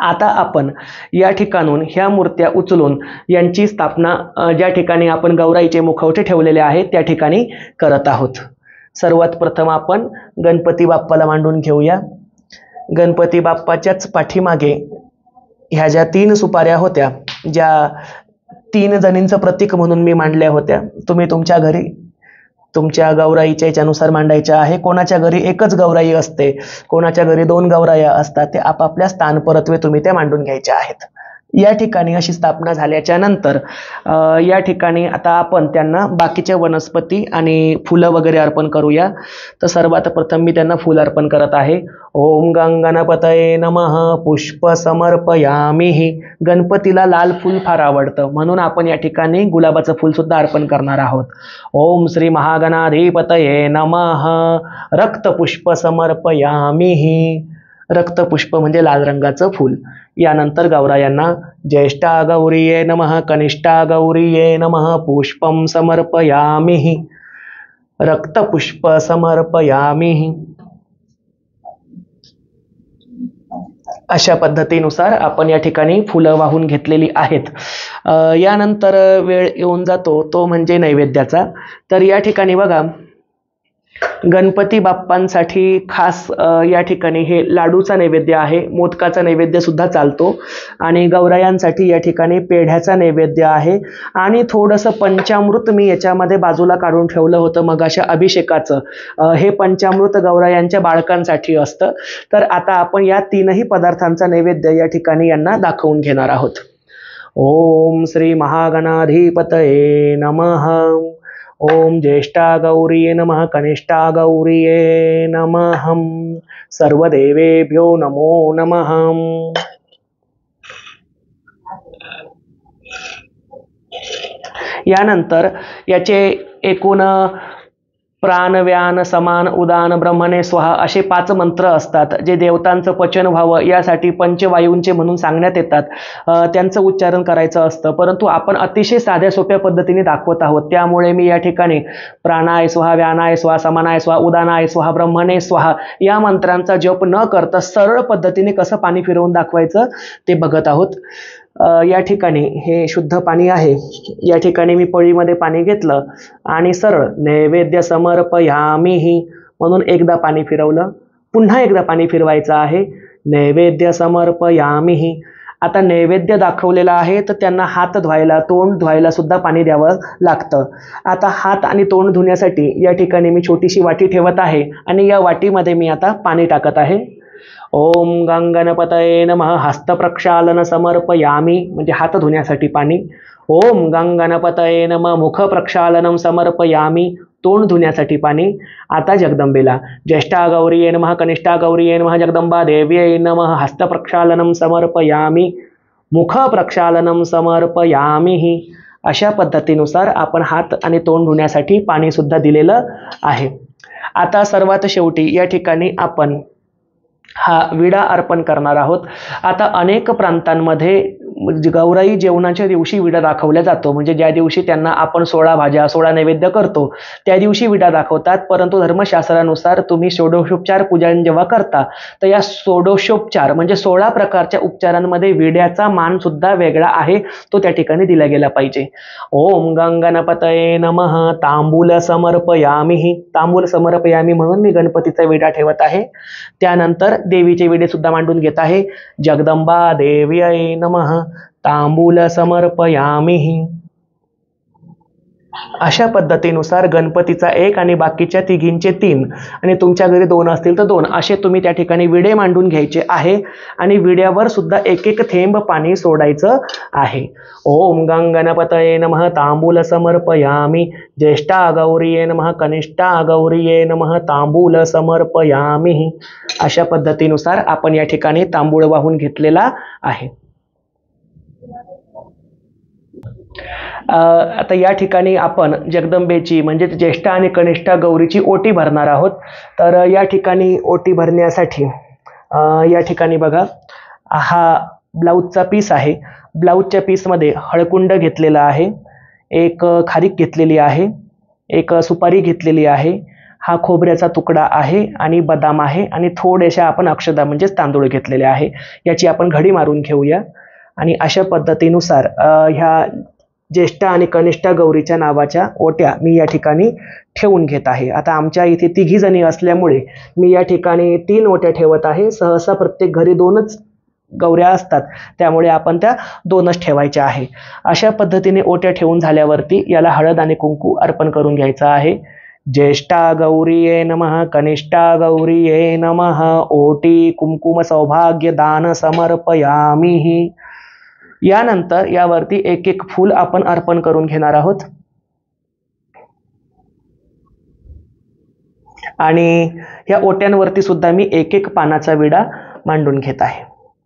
आता आपण या ठिकाणून ह्या मूर्त्या उचलून यांची स्थापना अ, ज्या ठिकाणी आपण गौराईचे मुखवटे ठेवलेले आहेत त्या ठिकाणी करत आहोत. सर्वात प्रथम आपण गणपती बाप्पाला मांडून घेऊया. गणपती बाप्पाच्याच पाठीमागे ह्या ज्या तीन सुपाऱ्या होत्या, ज्या तीन जणींचं प्रतीक म्हणून मी मांडल्या होत्या, तुम्ही तुमच्या घरी तुमच्या गौराईच्या याच्यानुसार मांडायच्या आहे. कोणाच्या घरी एकच गौराई असते, कोणाच्या घरी दोन गौराया असतात, ते आपापल्या स्थान परत्वे तुम्ही त्या मांडून घ्यायच्या आहेत. या ठिकाणी अशी स्थापना झाल्याच्या नंतर अ, या ठिकाणी आता आपण त्यांना बाकीच्या वनस्पती आणि फुलं वगैरे अर्पण करूया. तर सर्वात प्रथम मी त्यांना फुल अर्पण करत आहे. ओम गंगणपतये नमः पुष्प समर्पयामिहि. गणपतीला लाल फूल फार आवडतं, म्हणून आपण या ठिकाणी गुलाबाचं फूल सुद्धा अर्पण करणार आहोत. ओम श्री महागणाधिपतये नमः रक्तपुष्प समर्पयामिहि. रक्तपुष्प म्हणजे लाल रंगाचं फूल. यानंतर गौरायांना ज्येष्ठा गौरीये नमः कनिष्ठा गौरीये नमः पुष्पम समर्पयामिहि. रक्तपुष्प समर्पयामिहि. अशा पद्धतीनुसार आपण या ठिकाणी फुलं वाहून घेतलेली आहेत. अ, यानंतर वेळ येऊन जातो तो म्हणजे नैवेद्याचा. तर या ठिकाणी बघा, गणपती बाप्पांसाठी खास अ, या ठिकाणी हे लाडूचा नैवेद्य आहे. मोदकाचा नैवेद्य सुद्धा चालतो आणि गौरायांसाठी या ठिकाणी पेढ्याचा नैवेद्य आहे आणि थोडंसं पंचामृत मी याच्यामध्ये बाजूला काढून ठेवलं होतं मग अशा अभिषेकाचं. अ, हे पंचामृत गौरायांच्या बाळकांसाठी असतं. तर आता आपण या तीनही पदार्थांचा नैवेद्य या ठिकाणी यांना दाखवून घेणार आहोत. ओम श्री महागणाधिपतये नमः. ओम ज्येष्ठा गौरीये नमः कनिष्ठा गौरीये नमः. सर्वदेवेभ्यो नमो नमः. यानंतर याचे एकूण प्राण व्यान समान उदान ब्रह्मणे स्वाहा असे पाच मंत्र असतात, जे देवतांचं पचन व्हावं यासाठी पंचवायूंचे म्हणून सांगण्यात येतात. अ, त्यांचं उच्चारण करायचं असतं, परंतु आपण अतिशय साध्या सोप्या पद्धतीने दाखवत आहोत. त्यामुळे मी या ठिकाणी प्राणाय स्वाहा, व्यानाय स्वाहा, समानाय स्वाहा, उदानाय स्वाहा, ब्रह्मणे स्वाहा या मंत्रांचा जप न करता सरळ पद्धतीने कसं पाणी फिरवून दाखवायचं ते बघत आहोत. अ, या ठिकाणी हे शुद्ध पाणी आहे. या ठिकाणी मी पळीमध्ये पाणी घेतलं आणि सरळ नैवेद्य समर्पयामिहि म्हणून एकदा पाणी फिरवलं. पुन्हा एकदा पाणी फिरवायचं आहे. नैवेद्य समर्पयामिहि. आता नैवेद्य दाखवलेला आहे तर त्यांना हात धुवायला, तोंड धुवायला सुद्धा पाणी द्यावं लागतं. आता हात आणि तोंड धुण्यासाठी या ठिकाणी मी छोटीशी वाटी ठेवत आहे आणि या वाटीमध्ये मी आता पाणी टाकत आहे. ओम गंगणपतये नमः हस्तप्रक्षालन समर्पयामि म्हणजे हात धुण्यासाठी पाणी. ओम गंगणपतये नमः मुख प्रक्षालनम समर्पयामि तोंड धुण्यासाठी पाणी. आता जगदंबेला ज्येष्ठा गौरीये नमः कनिष्ठा गौरीये नमः जगदंबा देव्यै नमः हस्तप्रक्षालनम समर्पयामि मुख प्रक्षालनम समर्पयामिहि. अशा पद्धतीनुसार आपण हात आणि तोंड धुण्यासाठी पाणी सुद्धा दिलेलं आहे. आता सर्वात शेवटी या ठिकाणी आपण हा विडा अर्पण करणार आहोत. आता अनेक प्रांतांमध्ये गौराई जेवणाच्या दिवशी विडा दाखवला जातो, म्हणजे ज्या दिवशी त्यांना आपण सोळा भाज्या सोळा नैवेद्य करतो त्या दिवशी विडा दाखवतात. परंतु धर्मशास्त्रानुसार तुम्ही षोडशोपचार पूजन जेव्हा करता तर या षोडशोपचार म्हणजे सोळा प्रकारच्या उपचारांमध्ये विड्याचा मान सुद्धा वेगळा आहे, तो त्या ठिकाणी दिला गेला पाहिजे. ओम गंगणपतये नमः तांबूल समर्पयामिहि. तांबूल समर्पयामि म्हणून मी गणपतीचा विडा ठेवत आहे. त्यानंतर देवीचे विडे सुद्धा मांडून घेत आहे. जगदंबा देव्यै नमः तांबूल समर्पयामिहि. अशा पद्धतीनुसार गणपतीचा एक आणि बाकीच्या तिघींचे तीन आणि तुमच्या घरी दोन असतील तर दोन असे तुम्ही त्या ठिकाणी विडे मांडून घ्यायचे आहे आणि विड्यावर सुद्धा एक एक थेंब पाणी सोडायचं आहे. ओम गंगणपतये नमः तांबूल समर्पयामि ज्येष्ठा गौरीये नमः कनिष्ठा गौरीये नमः तांबूल समर्पयामिहि. अशा पद्धतीनुसार आपण या ठिकाणी तांबूळ वाहून घेतलेला आहे. आता या ठिकाणी आपण जगदंबेची म्हणजे ज्येष्ठा आणि कनिष्ठा गौरीची ओटी भरणार आहोत. तर या ठिकाणी ओटी भरण्यासाठी या ठिकाणी बघा, हा ब्लाऊजचा पीस आहे. ब्लाऊजच्या पीसमध्ये हळकुंड घेतलेला आहे, एक खारीक घेतलेली आहे, एक सुपारी घेतलेली आहे हा खोबऱ्याचा तुकडा आहे आणि बदाम आहे आणि थोड्याशा आपण अक्षदा म्हणजेच तांदूळ घेतलेले आहे. याची आपण घडी मारून घेऊया. आणि अशा पद्धतीनुसार ह्या ज्येष्ठा आणि कनिष्ठा गौरीच्या नावाच्या ओट्या मी या ठिकाणी ठेवून घेत आहे. आता आमच्या इथे तिघी जणी असल्यामुळे मी या ठिकाणी तीन ओट्या ठेवत आहे. सहसा प्रत्येक घरी दोनच गौऱ्या असतात, त्यामुळे आपण त्या दोनच ठेवायच्या आहे. अशा पद्धतीने ओट्या ठेवून झाल्यावरती याला हळद आणि कुंकू अर्पण करून घ्यायचं आहे. ज्येष्ठा गौरीये नमः, कनिष्ठा गौरीये नमः, ओटी कुंकुम सौभाग्य दान समर्पयामी. यानंतर यावरती एक एक फूल आपण अर्पण करून घेणार आहोत. आणि या ओट्यांवरती सुद्धा मी एक एक पानाचा विडा मांडून घेत आहे.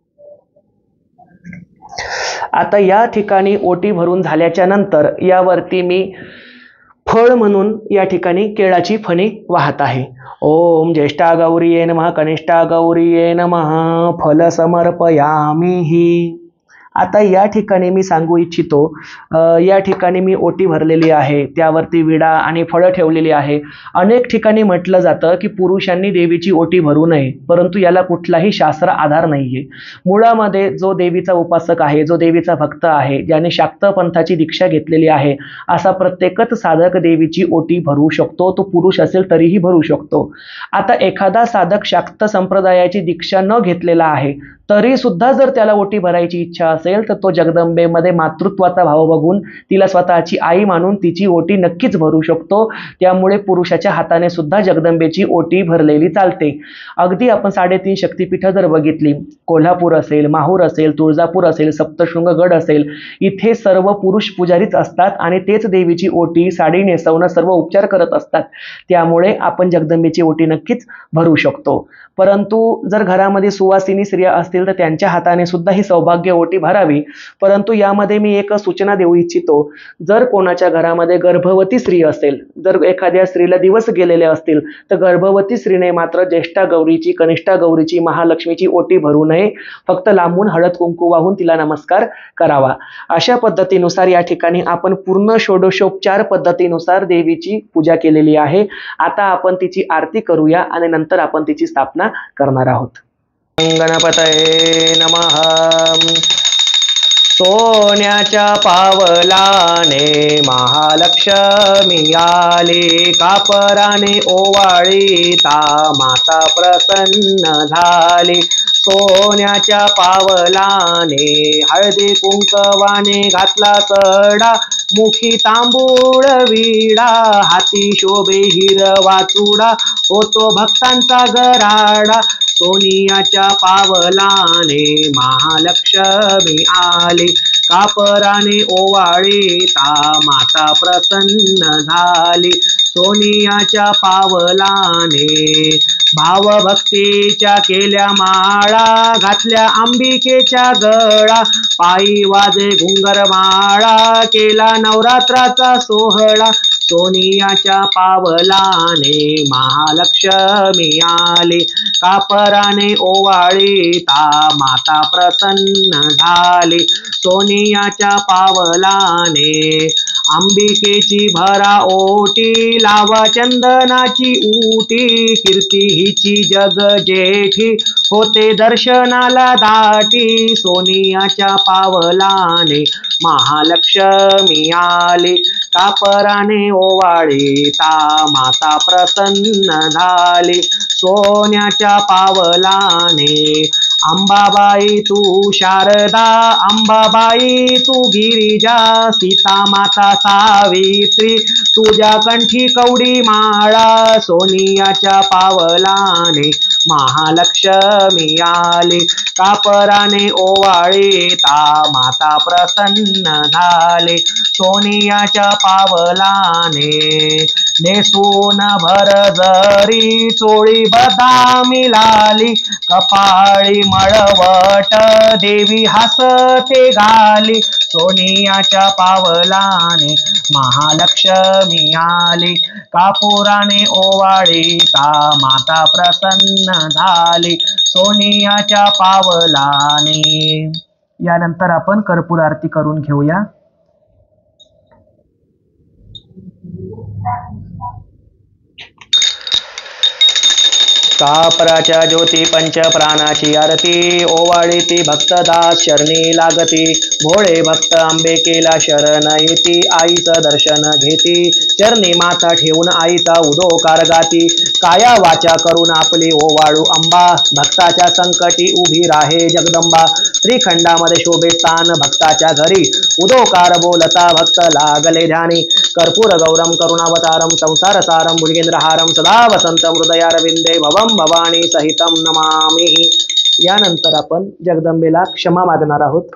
आता या ठिकाणी ओटी भरून झाल्याच्या नंतर यावरती मी फळ म्हणून या ठिकाणी केळाची फणी वाहत आहे. ओम ज्येष्ठा गौरीये नमः, कनिष्ठा गौरीये नमः, फल समर्पयामी. आता या ठिकाणी मी सांगू इच्छितो, या ठिकाणी मी ओटी भरलेली आहे, त्यावरती विडा आणि फळं ठेवलेली आहे. अनेक ठिकाणी म्हटलं जातं की पुरुषांनी देवीची ओटी भरू नये, परंतु याला कुठलाही शास्त्र आधार नाहीये. मुळामध्ये जो देवीचा उपासक आहे, जो देवीचा भक्त आहे, ज्याने शाक्त पंथाची दीक्षा घेतलेली आहे, असा प्रत्येकच साधक देवीची ओटी भरू शकतो. तो पुरुष असेल तरीही भरू शकतो. आता एखादा साधक शाक्त संप्रदायाची दीक्षा न घेतलेला आहे, तरी सुद्धा जर त्याला ओटी भरायची इच्छा असेल तर तो जगदंबेमध्ये मातृत्वाचा भाव बघून तिला स्वतःची आई मानून तिची ओटी नक्कीच भरू शकतो. त्यामुळे पुरुषाच्या हाताने सुद्धा जगदंबेची ओटी भरलेली चालते. अगदी आपण साडेतीन शक्तिपीठं जर बघितली, कोल्हापूर असेल, माहूर असेल, तुळजापूर असेल, सप्तशृंगगड असेल, इथे सर्व पुरुष पुजारीच असतात आणि तेच देवीची ओटी साडी नेसवणं सर्व उपचार करत असतात. त्यामुळे आपण जगदंबेची ओटी नक्कीच भरू शकतो. परंतु जर घरामध्ये सुवासिनी स्त्रिया असतील तर त्यांच्या हाताने सुद्धा ही सौभाग्य ओटी भरावी. परंतु यामध्ये मी एक सूचना देऊ इच्छितो, जर कोणाच्या घरामध्ये गर्भवती स्त्री असेल, जर एखाद्या स्त्रीला दिवस गेलेले असतील, तर गर्भवती स्त्रीने मात्र ज्येष्ठा गौरीची, कनिष्ठा गौरीची, महालक्ष्मीची ओटी भरू नये. फक्त लांबून हळद कुंकू वाहून तिला नमस्कार करावा. अशा पद्धतीनुसार या ठिकाणी आपण पूर्ण षोडशोपचार पद्धतीनुसार देवीची पूजा केलेली आहे. आता आपण तिची आरती करूया आणि नंतर आपण तिची स्थापना करणार आहोत. गणपतये नमः. सोन्याच्या पावलाने महालक्ष्मी आली, कापराने ओवाळीता माता प्रसन्न झाली. सोन्याच्या पावलाने हळदी कुंकवाने घातला सडा, मुखी तांबूळ विडा, हाती शोभे हिरवा चुडा, होतो भक्तांचा गराडा. सोनियाच्या पावलाने महालक्ष्मी आली, कापराने ओवाळीता माता प्रसन्न झाली. सोनियाच्या पावलाने भावभक्तीच्या केल्या माळा, घातल्या अंबिकेच्या गळा, पायी वाजे घुंगरमाळा, केला नवरात्राचा सोहळा. सोनियाच्या पावलाने महालक्ष्मी आली, कापराने ओवाळीता माता प्रसन्न झाली. सोनियाच्या पावलाने अंबिकेची भरा ओटी, लावा चंदनाची ऊटी, कीर्ती हिची जग जेठी, होते दर्शनाला दाटी. सोनियाच्या पावलाने महालक्ष्मी आली, कापराने ओवाळीता माता प्रसन्न झाली. सोन्याच्या पावलाने अंबाबाई तू शारदा, अंबाबाई तू गिरिजा, सीता माता सावित्री, तुझ्या कंठी कवडी माळा. सोनियाच्या पावलाने महालक्ष्मी आली, कापराने ओवाळीता माता प्रसन्न झाली. सोनियाच्या पावलाने नेसून भर जरी, चोळी बदामी लाली, कपाळी मळवट, देवी हसते घाली. सोनियाच्या पावलाने महालक्ष्मी आली, कापुराने ओवाळीता माता प्रसन्न झाली. सोनियाच्या पावलाने. यानंतर आपण कर्पूर आरती करून घेऊया. कापराच्या ज्योती पंच प्राणाची आरती ओवाळीती भक्तदास शरणी लागती भोळे भक्त आंबे केला शरण येती आईचं दर्शन घेती चरणी माथा ठेवून आईचा उदोकार गाती काया वाचा करून आपली ओवाळू अंबा भक्ताच्या संकटी उभी राहे जगदंबा श्रीखंडामध्ये शोभे स्थान भक्ताच्या घरी उदोकार बोलता भक्त लागले ध्यानी कर्पूर गौरम करुणावतारम संसार सारम भुजगेंद्रहारम सदा वसंत हृदयारविंदे भवम भवानी सहितम नमामि। यानंतर आपण जगदंबेला क्षमा मागणार आहोत।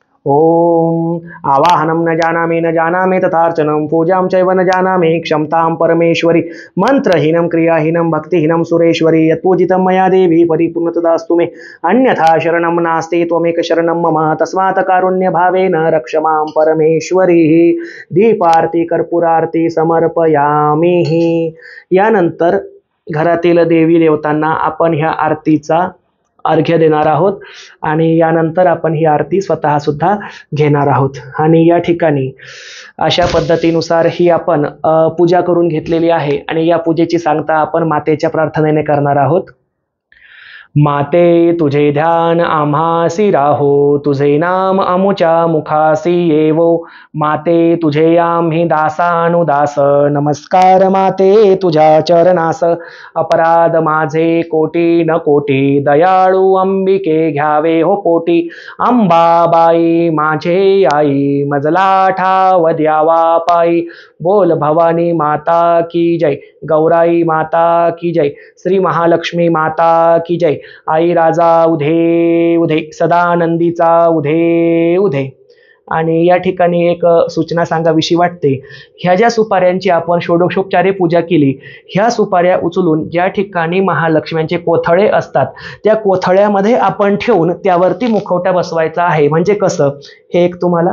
ओम आवाहनम न जानामि न जानामि तथार्चनम पूजां चैव न जानामि क्षमतां परमेश्वरी मंत्रहीनं क्रियाहीनं भक्तिहीनं सुरेश्वरी यत्पूजितं मया देवी परिपूर्णतदास्तु मे अन्यथा शरणं नास्ति त्वमेक शरणं मम तस्मात् कारुण्य भावेन रक्ष मां परमेश्वरी। दीपारती कर्पूरारती समर्पयामि। यानंतर घरातील देवी देवतांना आपण ह्या आरतीचा अर्घ्य देणार आहोत आणि यानंतर आपण ही आरती स्वतः सुद्धा घेणार आहोत। आणि या ठिकाणी अशा पद्धतीनुसार ही आपण पूजा करून घेतलेली आहे आणि या पूजेची सांगता आपण मातेच्या प्रार्थनेने करणार आहोत। माते तुझे ध्यान आम्हासी राहो तुझे नाम अमुच्या मुखासी येवो माते तुझे आम्ही दासानुदास नमस्कार माते तुझ्या चरणास अपराध माझे कोटी न कोटी दयाळू अंबिके घ्यावे हो पोटी अंबाबाई माझे आई मजला ठाव द्यावा पायी बोल भवानी माता की जय गौराई माता की जय श्री महालक्ष्मी माता की जय आई राजा उधे उधे सदानंदीचा उधे उधे। आणि या ठिकाणी एक सूचना सांगावीशी वाटते, ह्या ज्या सुपाऱ्यांची आपण षोडशोपचारे पूजा केली ह्या सुपाऱ्या उचलून ज्या ठिकाणी महालक्ष्म्यांचे कोथळे असतात त्या कोथळ्यामध्ये आपण ठेवून त्यावरती मुखवटा बसवायचा आहे। म्हणजे कसं हे एक तुम्हाला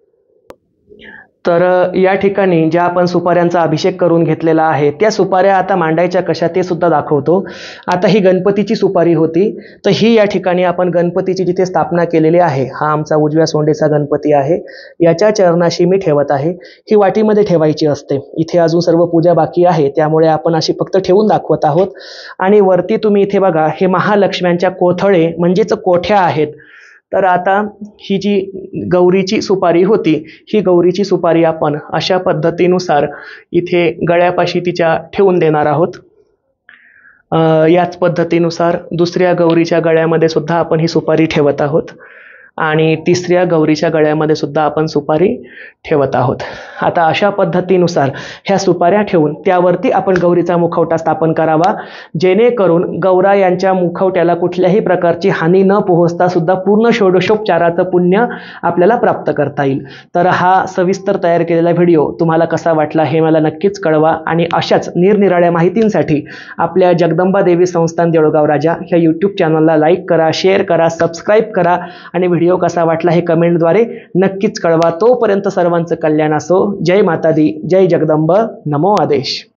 तर या ठिकाणी ज्या आपण सुपाऱ्यांचा अभिषेक करून घेतलेला आहे त्या सुपाऱ्या आता मांडायच्या कशा ते सुद्धा दाखवतो। आता ही गणपतीची सुपारी होती तर ही या ठिकाणी आपण गणपतीची जिथे स्थापना केलेली आहे हा आमचा उजव्या सोंडेचा गणपती आहे याच्या चरणाशी मी ठेवत आहे। ही वाटीमध्ये ठेवायची असते, इथे अजून सर्व पूजा बाकी आहे त्यामुळे आपण अशी फक्त ठेवून दाखवत आहोत। आणि वरती तुम्ही इथे बघा हे महालक्ष्म्यांच्या कोथळे म्हणजेच कोठ्या आहेत। तर आता ही जी गौरीची सुपारी होती ही गौरीची सुपारी आपण अशा पद्धतीनुसार इथे गळ्यापाशी तिच्या ठेवून देणार आहोत। याच पद्धतीनुसार दुसऱ्या गौरीच्या गळ्यामध्ये सुद्धा आपण ही सुपारी ठेवत आहोत आणि तिसऱ्या गौरीच्या गळ्यामध्ये सुद्धा आपण सुपारी ठेवत आहोत। आता अशा पद्धतीनुसार ह्या सुपाऱ्या ठेवून त्यावरती आपण गौरीचा मुखवटा स्थापन करावा जेणेकरून गौरा यांच्या मुखवट्याला कुठल्याही प्रकारची हानी न पोहोचता सुद्धा पूर्ण षोडशोपचाराचं पुण्य आपल्याला प्राप्त करता येईल। तर हा सविस्तर तयार केलेला व्हिडिओ तुम्हाला कसा वाटला हे मला नक्कीच कळवा आणि अशाच निरनिराळ्या माहितींसाठी आपल्या जगदंबा देवी संस्थान देऊळगाव राजा ह्या यूट्यूब चॅनलला लाईक करा, शेअर करा, सबस्क्राईब करा आणि व्हिडिओ कसा वाटला हे कमेंटद्वारे नक्कीच कळवा। तोपर्यंत सर्वांचं कल्याण असो। जय माता दी, जय जगदंब, नमो आदेश।